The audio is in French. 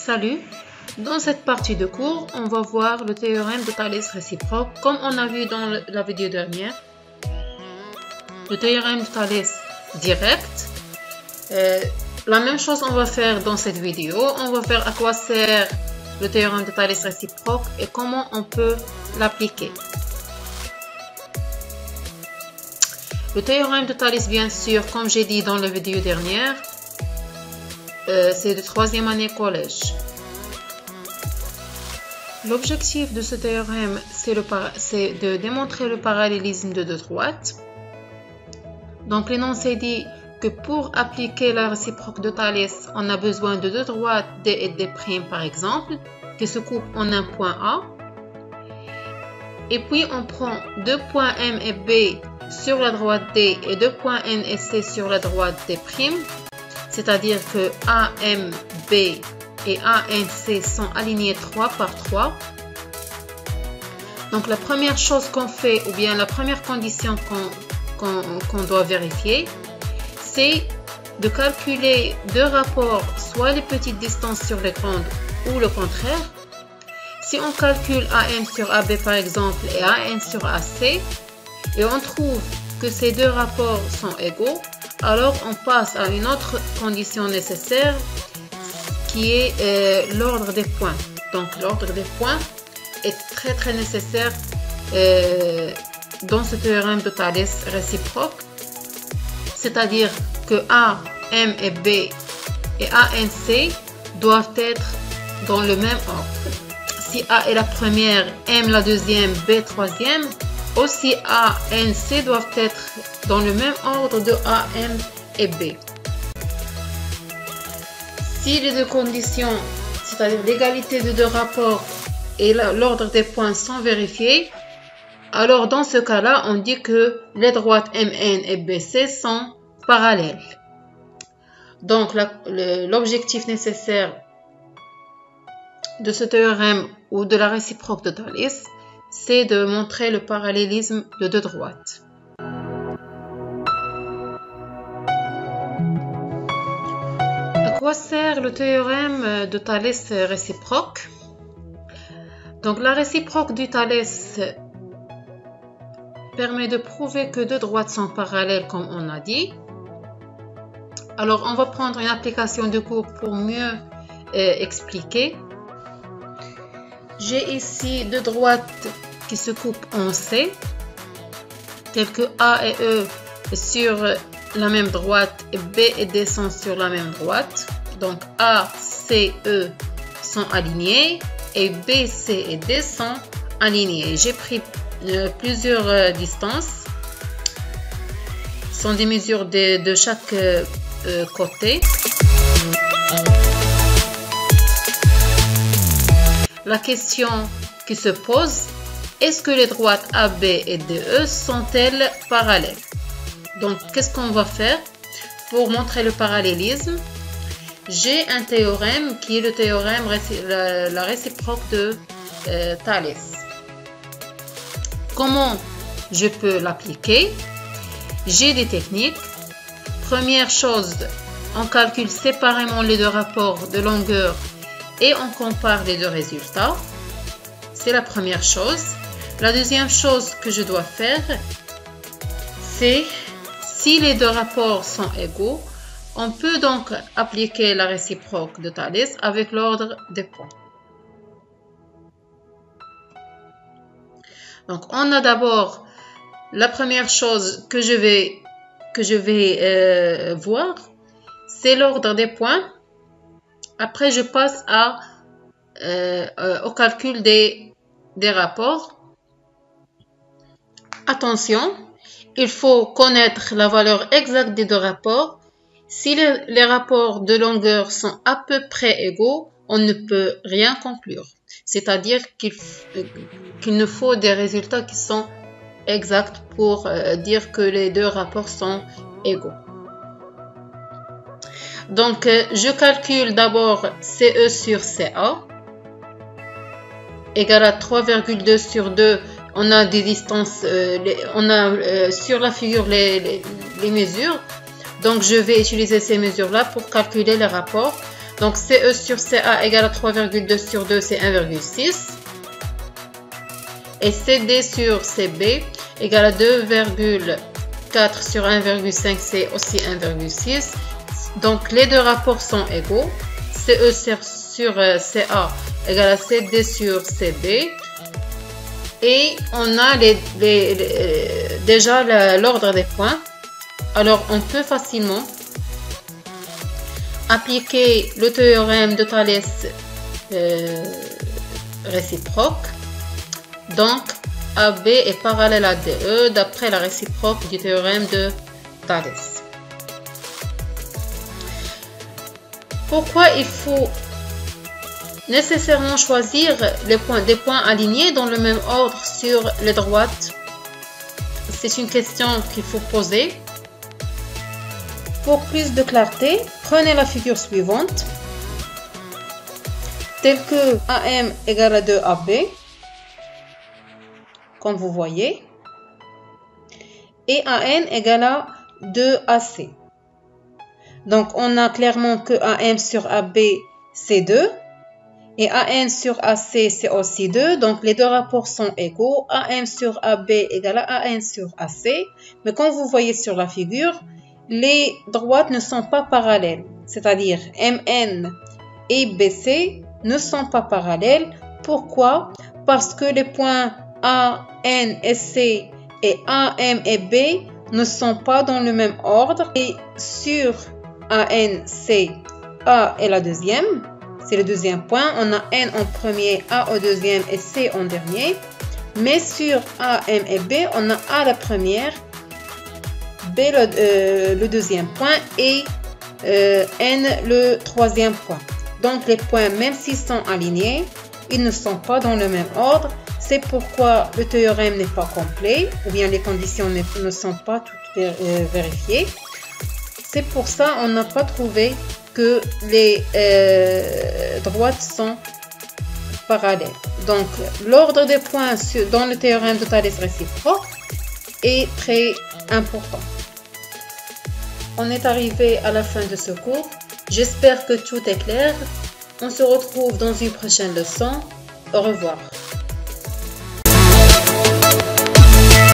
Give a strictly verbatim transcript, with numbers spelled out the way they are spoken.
Salut! Dans cette partie de cours, on va voir le théorème de Thalès réciproque comme on a vu dans la vidéo dernière. Le théorème de Thalès direct. Euh, la même chose on va faire dans cette vidéo. On va faire à quoi sert le théorème de Thalès réciproque et comment on peut l'appliquer. Le théorème de Thalès, bien sûr, comme j'ai dit dans la vidéo dernière, euh, c'est de troisième année collège. L'objectif de ce théorème, c'est de démontrer le parallélisme de deux droites. Donc l'énoncé dit que pour appliquer la réciproque de Thalès, on a besoin de deux droites D et D' par exemple, qui se coupent en un point A. Et puis on prend deux points M et B sur la droite D et deux points N et C sur la droite D', c'est-à-dire que A M B et A N C sont alignés trois par trois. Donc la première chose qu'on fait, ou bien la première condition qu'on qu'on, qu'on doit vérifier, c'est de calculer deux rapports, soit les petites distances sur les grandes ou le contraire. Si on calcule A M sur A B par exemple et A N sur A C, et on trouve que ces deux rapports sont égaux, alors on passe à une autre condition nécessaire qui est euh, l'ordre des points. Donc l'ordre des points est très très nécessaire euh, dans ce théorème de Thalès réciproque, c'est-à-dire que A, M et B et A N C doivent être dans le même ordre. Si A est la première, M la deuxième, B troisième, aussi A, N, C doivent être dans le même ordre de A, M et B. Si les deux conditions, c'est-à-dire l'égalité de deux rapports et l'ordre des points sont vérifiés, alors dans ce cas-là, on dit que les droites M N et B C sont parallèles. Donc l'objectif nécessaire de ce théorème ou de la réciproque de Thalès, c'est de montrer le parallélisme de deux droites. À quoi sert le théorème de Thalès réciproque? Donc la réciproque du Thalès permet de prouver que deux droites sont parallèles comme on a dit. Alors on va prendre une application de cours pour mieux euh, expliquer. J'ai ici deux droites qui se coupent en C, telles que A et E sur la même droite et B et D sont sur la même droite. Donc A, C, E sont alignés et B, C et D sont alignés. J'ai pris euh, plusieurs euh, distances. Ce sont des mesures de, de chaque euh, euh, côté. La question qui se pose, est-ce que les droites A B et D E sont-elles parallèles? Donc, qu'est-ce qu'on va faire pour montrer le parallélisme? J'ai un théorème qui est le théorème, la, la réciproque de euh, Thalès. Comment je peux l'appliquer? J'ai des techniques. Première chose, on calcule séparément les deux rapports de longueur et on compare les deux résultats. C'est la première chose. La deuxième chose que je dois faire, c'est si les deux rapports sont égaux, on peut donc appliquer la réciproque de Thalès avec l'ordre des points. Donc on a d'abord la première chose que je vais, que je vais euh, voir, c'est l'ordre des points. Après, je passe à, euh, euh, au calcul des, des rapports. Attention, il faut connaître la valeur exacte des deux rapports. Si les, les rapports de longueur sont à peu près égaux, on ne peut rien conclure. C'est-à-dire qu'il qu'il nous faut des résultats qui sont exacts pour euh, dire que les deux rapports sont égaux. Donc, euh, je calcule d'abord C E sur C A égale à trois virgule deux sur deux. On a des distances, euh, les, on a euh, sur la figure les, les, les mesures. Donc, je vais utiliser ces mesures-là pour calculer les rapports. Donc C E sur C A égale à trois virgule deux sur deux, c'est un virgule six. Et C D sur C B égale à deux virgule quatre sur un virgule cinq, c'est aussi un virgule six. Donc les deux rapports sont égaux. C E sur, sur C A égale à C D sur C B. Et on a les, les, les, déjà l'ordre des points. Alors on peut facilement appliquer le théorème de Thalès euh, réciproque. Donc A B est parallèle à D E d'après la réciproque du théorème de Thalès. Pourquoi il faut nécessairement choisir les points, des points alignés dans le même ordre sur les droites? C'est une question qu'il faut poser. Pour plus de clarté, prenez la figure suivante, telle que A M égale à deux A B, comme vous voyez, et A N égale à deux A C. Donc, on a clairement que A M sur A B, c'est deux, et A N sur A C, c'est aussi deux. Donc, les deux rapports sont égaux. A M sur A B égale à A N sur A C. Mais comme vous voyez sur la figure, les droites ne sont pas parallèles. C'est-à-dire, M N et B C ne sont pas parallèles. Pourquoi? Parce que les points A, N et C et A, M et B ne sont pas dans le même ordre. Et sur A, N, C, A est la deuxième. C'est le deuxième point. On a N en premier, A au deuxième et C en dernier. Mais sur A, M et B, on a A la première, B le, euh, le deuxième point et euh, N le troisième point. Donc les points, même s'ils sont alignés, ils ne sont pas dans le même ordre. C'est pourquoi le théorème n'est pas complet, ou bien les conditions ne, ne sont pas toutes euh, vérifiées. C'est pour ça qu'on n'a pas trouvé que les euh, droites sont parallèles. Donc l'ordre des points sur, dans le théorème de Thalès réciproque est très important. On est arrivé à la fin de ce cours. J'espère que tout est clair. On se retrouve dans une prochaine leçon. Au revoir.